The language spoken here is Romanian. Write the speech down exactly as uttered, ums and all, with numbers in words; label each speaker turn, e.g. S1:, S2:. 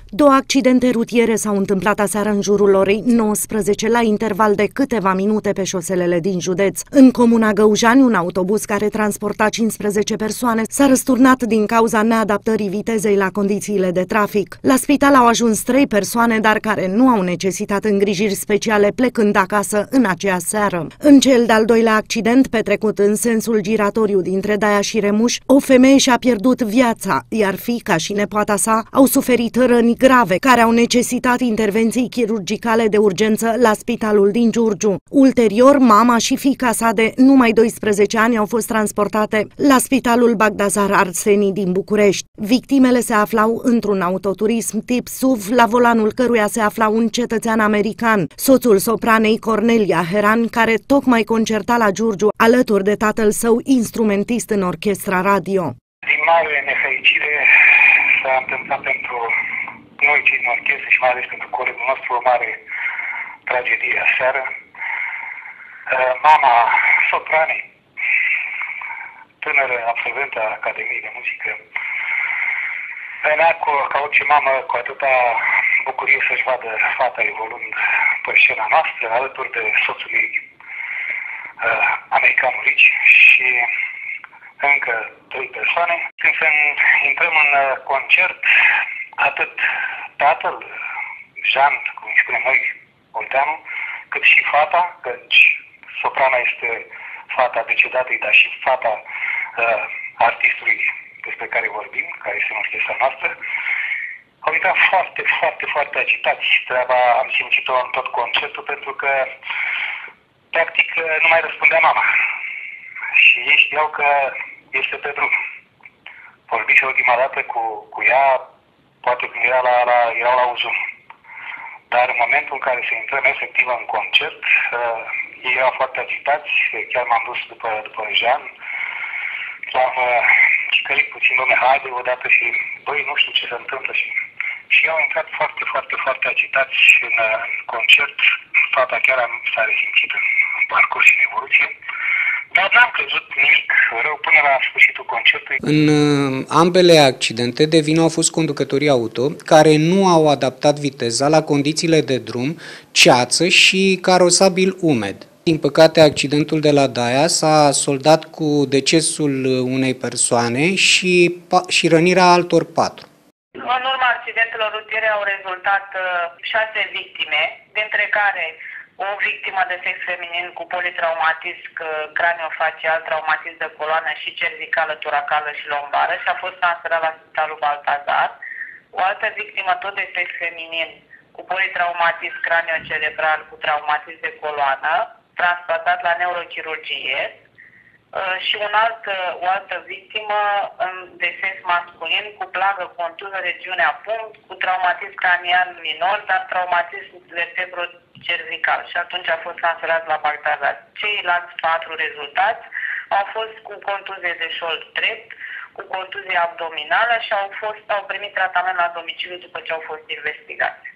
S1: Două accidente rutiere s-au întâmplat aseară în jurul orei nouăsprezece la interval de câteva minute pe șoselele din județ. În comuna Găujani, un autobuz care transporta cincisprezece persoane s-a răsturnat din cauza neadaptării vitezei la condițiile de trafic. La spital au ajuns trei persoane, dar care nu au necesitat îngrijiri speciale plecând acasă în aceea seară. În cel de-al doilea accident, petrecut în sensul giratoriu dintre Daia și Remuș, o femeie și-a pierdut viața, iar fiica și nepoata sa au suferit răni grave, care au necesitat intervenții chirurgicale de urgență la spitalul din Giurgiu. Ulterior, mama și fiica sa de numai doisprezece ani au fost transportate la spitalul Bagdazar Arsenii din București. Victimele se aflau într-un autoturism tip S U V, la volanul căruia se afla un cetățean american, soțul sopranei Cornelia Heran, care tocmai concerta la Giurgiu alături de tatăl său, instrumentist în orchestra radio.
S2: Din mare nefericire s-a întâmplat pentru noi cei din orchestră și mai ales pentru colegul nostru o mare tragedie aseară. Mama sopranei, tânără absolventă a Academiei de Muzică, venea cu, ca orice mamă, cu atâta bucurie să-și vadă fata evoluând pe scena noastră, alături de soțul ei, uh, americanul Ricci, și încă trei persoane. Când să intrăm în concert, atât tatăl, Jean, cum îi spunem noi, Olteanu, cât și fata, căci soprana este fata decedată, dar și fata uh, artistului despre care vorbim, care este în orchestra noastră, au intrat foarte, foarte, foarte agitați. Treaba am simțit-o în tot concertul, pentru că practic nu mai răspundea mama. Și ei știau că este pe drum. Vorbiți ultima dată cu, cu ea, poate când era la, la, erau la uzun. Dar în momentul în care se intrăm efectiv în concert, uh, ei erau foarte agitați, chiar m-am dus după, după Jean, l-am uh, cicălit puțin, dom'le, haide odată și, băi, nu știu ce se întâmplă. Și, și au intrat foarte, foarte, foarte agitați în, în concert. Fata chiar s-a resimțit în, în parcurs și în evoluție. Dar n-am crezut nimic rău până la sfârșitul concertului.
S3: În uh, ambele accidente de vină au fost conducătorii auto care nu au adaptat viteza la condițiile de drum, ceață și carosabil umed. Din păcate, accidentul de la Daia s-a soldat cu decesul unei persoane și, și rănirea altor patru.
S4: În urma accidentelor rutiere au rezultat uh, șase victime, dintre care o victimă de sex feminin cu politraumatism craniofacial, traumatism de coloană și cervicală, toracală și lombară și a fost transferat la spitalul Baltazar. O altă victimă tot de sex feminin cu politraumatism craniocerebral cu traumatism de coloană, transportat la neurochirurgie, și un alt, o altă victimă de sex masculin cu plagă contuză regiunea punct, cu traumatism cranian minor, dar traumatism vertebrocervical, și atunci a fost transferat la Baltazar. Ceilalți patru rezultați au fost cu contuzie de șold drept, cu contuzie abdominală și au, fost, au primit tratament la domiciliu după ce au fost investigați.